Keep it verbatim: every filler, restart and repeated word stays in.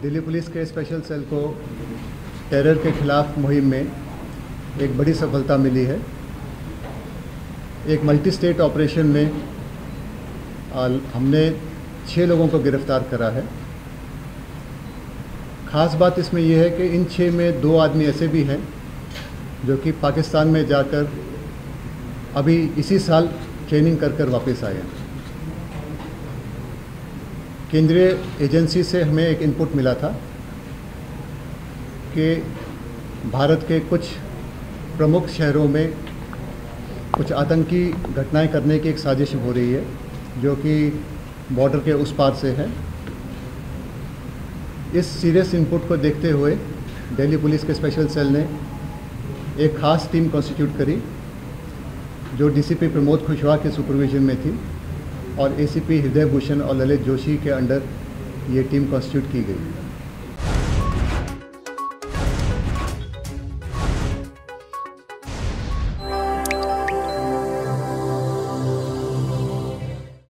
Delhi police के special cell को terror के खिलाफ मुहिम में एक बड़ी सफलता मिली है। एक मल्टी स्टेट ऑपरेशन में हमने छः लोगों को गिरफ्तार करा है। ख़ास बात इसमें यह है कि इन छः में दो आदमी ऐसे भी हैं जो कि पाकिस्तान में जाकर अभी इसी साल ट्रेनिंग कर कर वापस आए हैं। केंद्रीय एजेंसी से हमें एक इनपुट मिला था कि भारत के कुछ प्रमुख शहरों में कुछ आतंकी घटनाएं करने की एक साजिश हो रही है जो कि बॉर्डर के उस पार से है। इस सीरियस इनपुट को देखते हुए दिल्ली पुलिस के स्पेशल सेल ने एक ख़ास टीम कॉन्स्टिट्यूट करी जो डीसीपी प्रमोद खुशवाहा के सुपरविजन में थी और एसीपी हृदय भूषण और ललित जोशी के अंडर ये टीम कॉन्स्टिट्यूट की गई।